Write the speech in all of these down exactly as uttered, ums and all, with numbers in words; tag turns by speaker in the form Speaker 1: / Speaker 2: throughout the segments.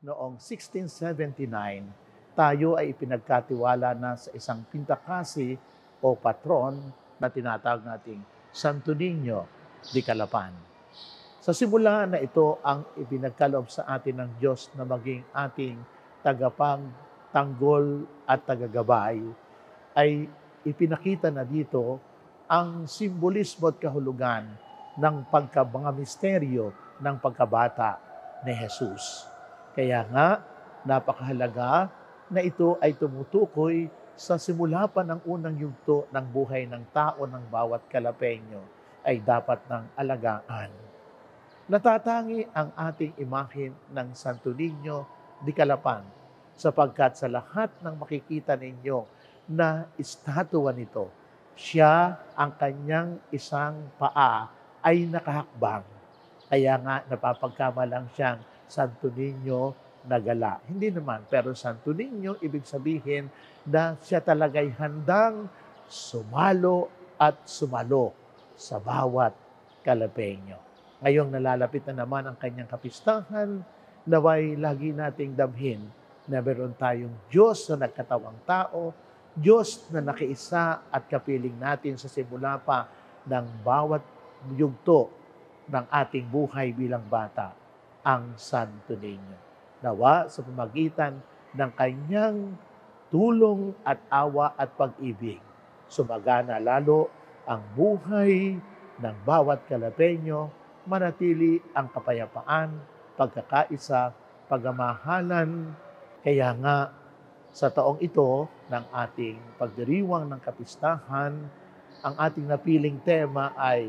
Speaker 1: noong sixteen seventy-nine, tayo ay ipinagkatiwala na sa isang pintakasi o patron na tinatawag nating Santo Niño de Calapan. Sa simula na ito ang ipinagkaloob sa atin ng Diyos na maging ating tagapang, tanggol at tagagabay, ay ipinakita na dito ang simbolismo at kahulugan ng pagka mga misteryo ng pagkabata ni Jesus. Kaya nga, napakahalaga na ito ay tumutukoy sa simula pa ng unang yugto ng buhay ng tao ng bawat Kalapeño ay dapat ng alagaan. Natatangi ang ating imahen ng Santo Niño de Calapan sapagkat sa lahat ng makikita ninyo na estatwa nito, siya ang kanyang isang paa ay nakahakbang. Kaya nga napapagkamalang siyang Santo Niño na gala. Hindi naman, pero Santo Niño, ibig sabihin na siya talaga'y handang sumalo at sumalo sa bawat Kalapeño. Ngayong nalalapit na naman ang kanyang kapistahan, naway lagi nating damhin na meron tayong Diyos na nagkatawang tao, Diyos na nakiisa at kapiling natin sa simula pa ng bawat yugto ng ating buhay bilang bata, ang Santo Niño. Nawa sa pamagitan ng kanyang tulong at awa at pag-ibig, sumagana lalo ang buhay ng bawat Kalapeño, manatili ang kapayapaan, pagkakaisa, pagmamahalan. Kaya nga, sa taong ito ng ating pagdiriwang ng kapistahan, ang ating napiling tema ay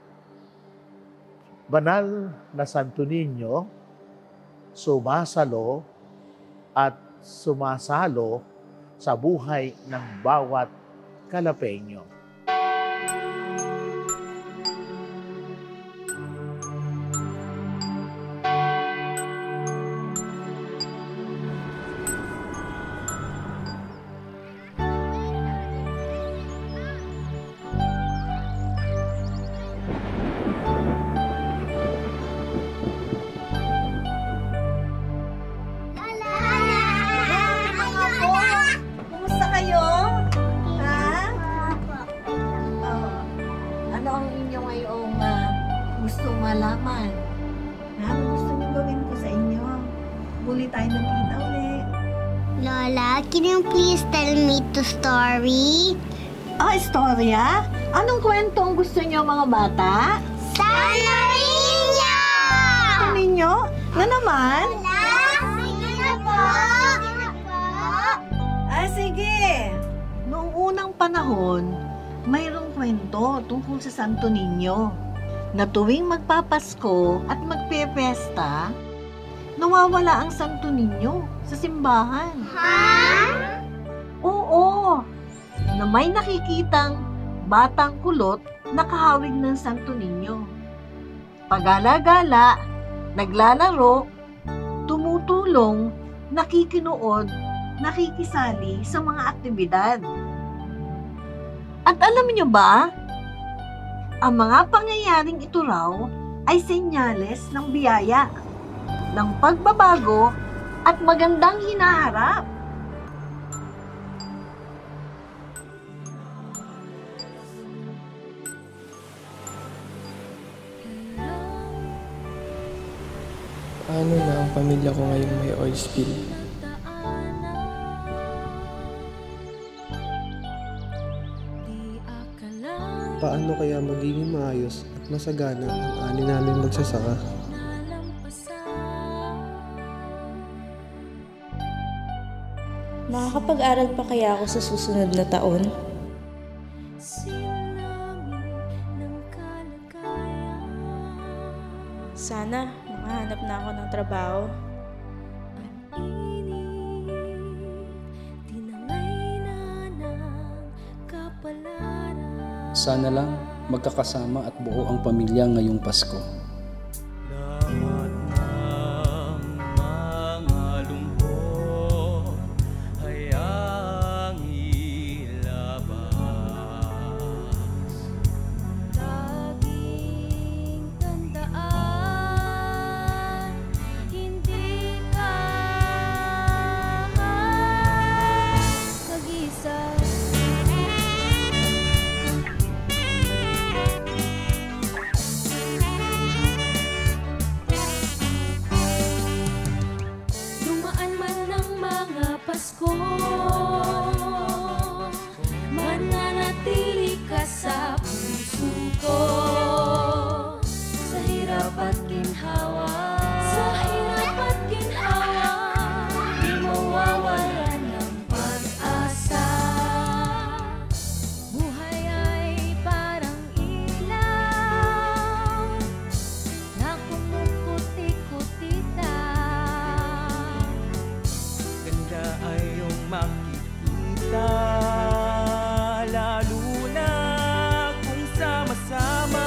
Speaker 1: Banal na Santo Niño, sumasalo at sumasalo sa buhay ng bawat Kalapeño.
Speaker 2: Malaman. Ha? Gusto niyo gawin ko sa inyo? Muli tayo nagkita ulit.
Speaker 3: Lola, can you please tell me the story?
Speaker 2: Ah, istorya? Anong kwento ang gusto niyo mga bata?
Speaker 3: Santo Niño!
Speaker 2: Santo Niño? Na naman?
Speaker 3: Lola, sige na po! Sige na po!
Speaker 2: Ah, sige. Noong unang panahon, mayroong kwento tungkol sa Santo Niño. Na tuwing magpapasko at magpepesta, nawawala ang Santo Niño sa simbahan.
Speaker 3: Ha?
Speaker 2: Oo, na may nakikitang batang kulot na kahawig ng Santo Niño. Pagala-gala, naglalaro, tumutulong, nakikinood, nakikisali sa mga aktibidad. At alam niyo ba, ang mga pangyayaring ito raw ay senyales ng biyaya, ng pagbabago at magandang hinaharap.
Speaker 4: Paano na ang pamilya ko ngayong may oil spill? Paano kaya magiging maayos at masagana ang ani namin magsasaka?
Speaker 5: Makakapag-aral pa kaya ako sa susunod na taon? Sana makahanap na ako ng trabaho.
Speaker 6: Sana lang magkakasama at buo ang pamilya ngayong Pasko.
Speaker 7: Lahat ng mga lungkot hayang ilabas. Laging tandaan, hindi ka
Speaker 5: Pasko, mananatili ka sa puso ko. Sa hirap at ginhawa, sa hirap at ginhawa, di mawawalan ng pag-asa. Buhay ay parang ilaw na kumukuti-kutita.
Speaker 7: Ganda ay iyong makikita, lalo na kung sama-sama.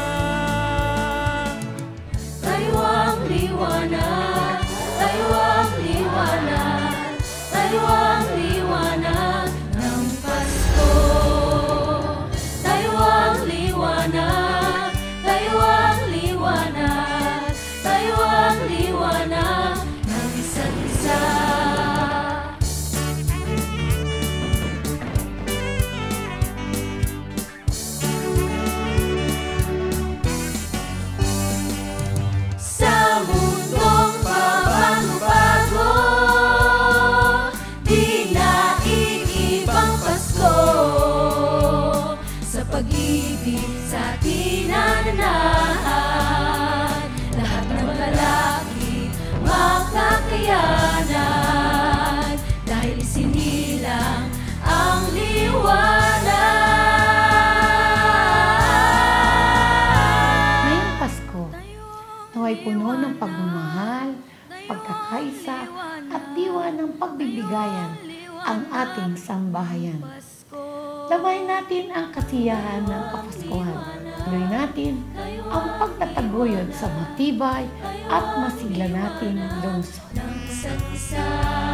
Speaker 5: Tayo ang liwanag, tayo ang liwanag, tayo ang liwanag ng Pasko. Tayo ang liwanag, tayo ang liwanag, tayo ang liwanag ng isa't isa. Sa mundong pabago-bago, di na iibang Pasko. Sa pag-ibig sa tinananahan, lahat ng lalaki makakayanan, dahil isinilang ang liwanag.
Speaker 8: Ngayong Pasko, naway puno ng pagmamahal, pagkakaisa, at diwa ng pagbibigayan ang ating sambahayan. Labayin natin ang kasiyahan ng Kapaskuhan. Tuloy natin ang pagtataguyod sa matibay at masigla nating lungsod.
Speaker 5: Ng isa't isa.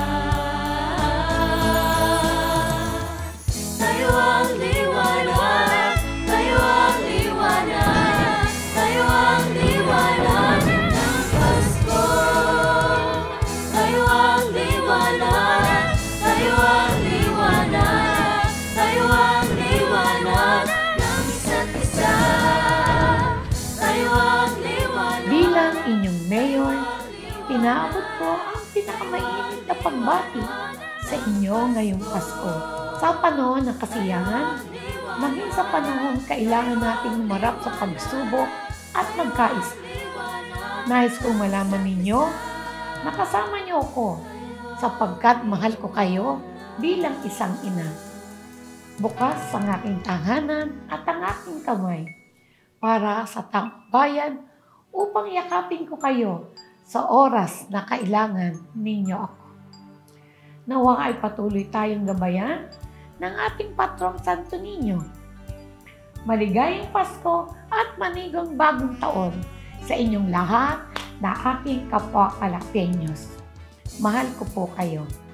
Speaker 5: Tayo ang liwanag, tayo ang liwanag, tayo ang liwanag ng Pasko. Tayo ang liwanag, tayo ang liwanag, tayo ang liwanag ng isa't isa. Tayo ang liwanag.
Speaker 8: Bilang inyong mayor, pinaabot ko ang pinakamainit na pagbati sa inyo ngayong Pasko. Sa panahon ng kasiyahan, maging sa panahon kailangan nating humarap sa pagsubok at magkaisa. Nais kong malaman ninyo, nakasama niyo ako sapagkat mahal ko kayo bilang isang ina. Bukas ang aking tahanan at ang aking kamay para sa taong-bayan upang yakapin ko kayo sa oras na kailangan ninyo ako. Nawa ay patuloy tayong gabayan ng ating patrong Santo Niño. Maligayang Pasko at manigong bagong taon sa inyong lahat na aking kapwa Kalapeños. Mahal ko po kayo.